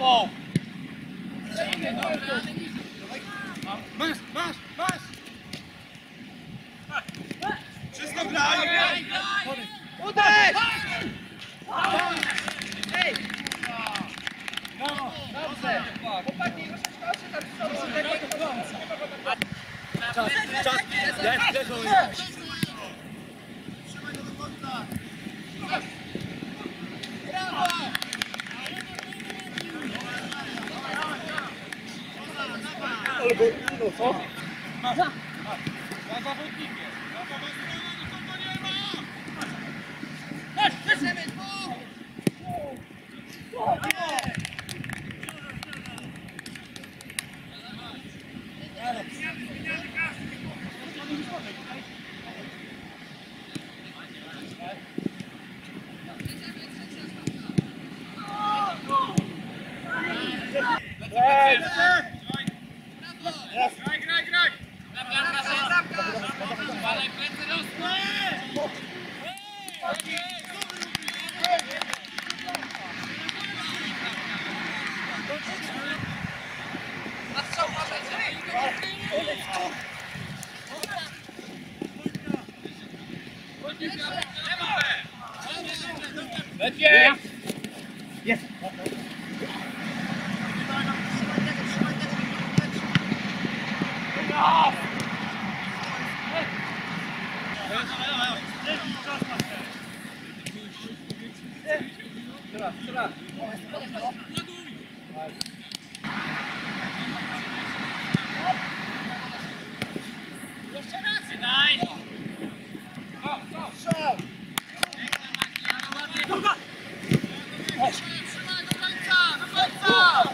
głową! Masz! Wszystko graj! Uderz! Ej! No, dobrze! Chłopaki, troszeczkę oczy tam są, tego i do końca. Czas! Trzymaj go do końca! Brawo! Ale go, no co? Za zawodnikiem! Na pomoc nikogo nie ma! Bierzemy tu! Graj! Walej plecy rozpłę! Na strzał uważajcie! Lepiej! Jest! Teraz. Jeszcze raz! Daj! Strzał! Trzymaj do końca!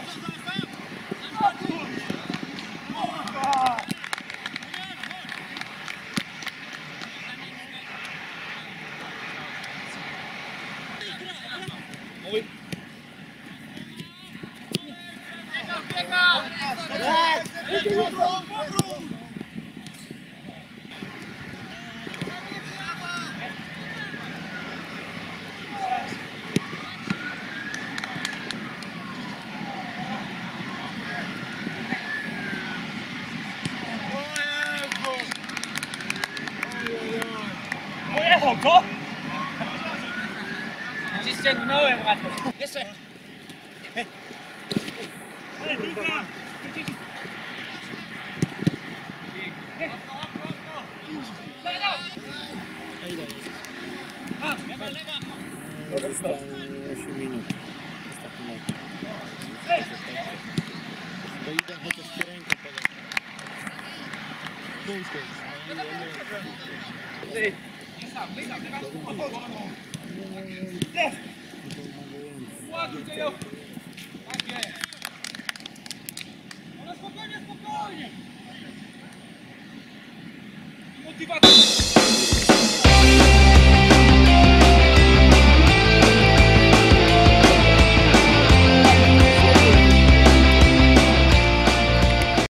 Biegał! Pojechał go! Ci ściągnąłem łatwo. Jeszcze! Zostało 8 minut. Ostatni mecz. To idę chociaż ci rękę podać. Ładuj,